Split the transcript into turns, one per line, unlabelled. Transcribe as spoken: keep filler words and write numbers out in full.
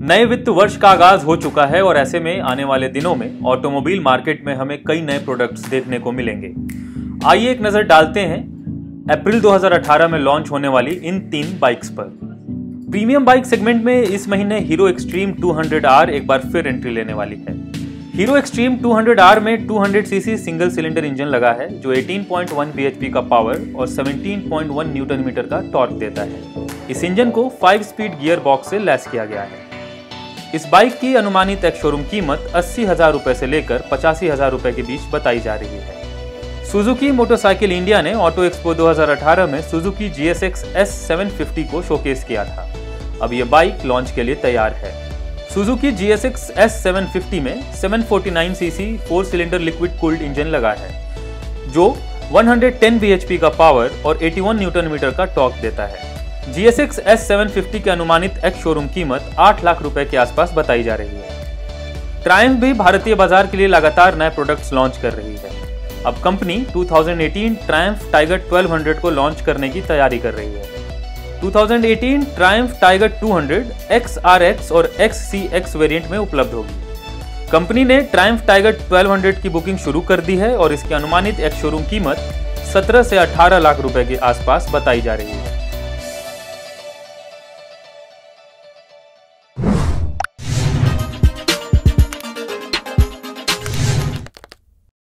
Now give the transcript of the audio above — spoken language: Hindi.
नए वित्त वर्ष का आगाज हो चुका है और ऐसे में आने वाले दिनों में ऑटोमोबाइल मार्केट में हमें कई नए प्रोडक्ट्स देखने को मिलेंगे। आइए एक नजर डालते हैं अप्रैल दो हज़ार अठारह में लॉन्च होने वाली इन तीन बाइक्स पर। प्रीमियम बाइक सेगमेंट में इस महीने Hero Xtreme two hundred R एक बार फिर एंट्री लेने वाली है। Hero Xtreme two hundred R में two hundred CC single cylinder engine लगा है जो अठारह पॉइंट वन बीएचपी का पावर और सत्रह पॉइंट वन न्यूटन मीटर का टॉर्क देता है। इस इंजन को फाइव स्पीड गियर बॉक्स से लैस किया गया है। इस बाइक की अनुमानित एक शोरूम कीमत अस्सी हजार रुपए से लेकर पचासी हजार रुपए के बीच बताई जा रही है। सुजुकी मोटरसाइकिल इंडिया ने ऑटो एक्सपो दो हज़ार अठारह में Suzuki G S X S seven fifty को शोकेस किया था। अब यह बाइक लॉन्च के लिए तैयार है। Suzuki G S X S seven fifty में seven forty nine CC four cylinder liquid cooled engine लगा है जो वन हंड्रेड टेन बीएचपी का पावर और इक्यासी न्यूटन मीटर का टॉर्क देता है। G S X S seven fifty की अनुमानित एक्स शोरूम कीमत आठ लाख रुपए के आसपास बताई जा रही है। ट्रायम्फ भी भारतीय बाजार के लिए लगातार नए प्रोडक्ट्स लॉन्च कर रही है। अब कंपनी दो हज़ार अठारह ट्रायम्फ टाइगर ट्वेल्व हंड्रेड को लॉन्च करने की तैयारी कर रही है। दो हज़ार अठारह Triumph Tiger two hundred X R X और एक्स सी एक्स वेरिएंट में उपलब्ध होगी। कंपनी ने ट्रायम्फ टाइगर ट्वेल्व हंड्रेड की बुकिंग शुरू कर दी है और इसकी अनुमानित एक्स शोरूम कीमत सत्रह से अठारह लाख रुपए के आसपास बताई जा रही है।